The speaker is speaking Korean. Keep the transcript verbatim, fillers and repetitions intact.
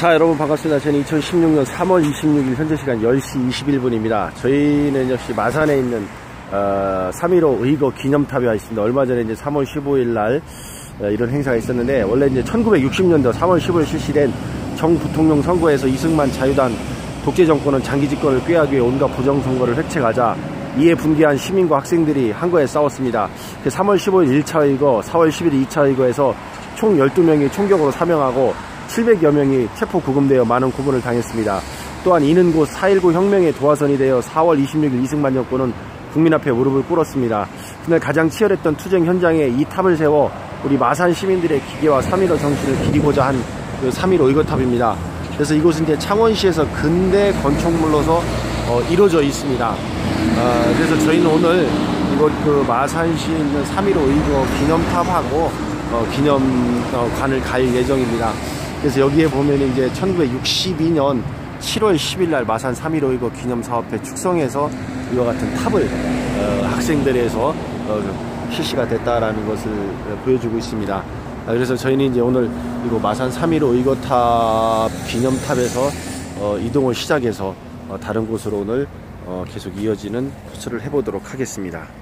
자, 여러분 반갑습니다. 저는 이천십육 년 삼월 이십육일 현재 시간 열 시 이십일 분입니다. 저희는 역시 마산에 있는 어, 삼 일오 의거 기념탑에 와 있습니다. 얼마 전에 이제 삼월 십오일 날 어, 이런 행사가 있었는데, 원래 이제 천구백육십 년도 삼월 십오일 실시된 정 부통령 선거에서 이승만 자유당 독재 정권은 장기 집권을 꾀하기 위해 온갖 부정선거를 획책하자 이에 분개한 시민과 학생들이 한거에 싸웠습니다. 삼월 십오일 일 차 의거, 사월 십일 이 차 의거에서 총 열두 명이 총격으로 사망하고 칠백여 명이 체포 구금되어 많은 고문을 당했습니다. 또한 이는 곧 사 일구 혁명의 도화선이 되어 사월 이십육일 이승만 정권은 국민 앞에 무릎을 꿇었습니다. 그날 가장 치열했던 투쟁 현장에 이 탑을 세워 우리 마산 시민들의 기계와 삼 일오 정신을 기리고자 한 그 삼 일오 의거탑입니다. 그래서 이곳은 이제 창원시에서 근대 건축물로서 어, 이루어져 있습니다. 어, 그래서 저희는 오늘 이곳 그 마산시에 있는 삼 일오 의거 기념탑하고 어, 기념관을 갈 예정입니다. 그래서 여기에 보면 이제 천구백육십이 년 칠월 십일 날 마산 삼 일오 의거 기념사업회 축성해서 이와 같은 탑을 어, 학생들에서 어, 실시가 됐다라는 것을 보여주고 있습니다. 아, 그래서 저희는 이제 오늘 이거 마산 삼 일오 의거탑 기념탑에서 어, 이동을 시작해서 어, 다른 곳으로 오늘 어, 계속 이어지는 코스를 해보도록 하겠습니다.